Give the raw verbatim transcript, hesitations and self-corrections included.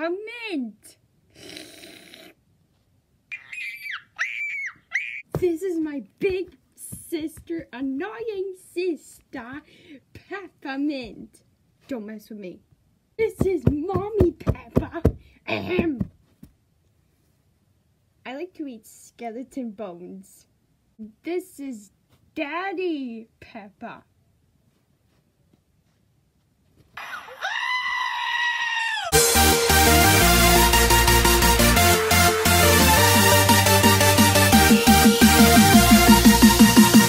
Peppermint. This is my big sister, annoying sister, Peppermint. Don't mess with me. This is Mommy Peppa. Ahem. I like to eat skeleton bones. This is Daddy Peppa.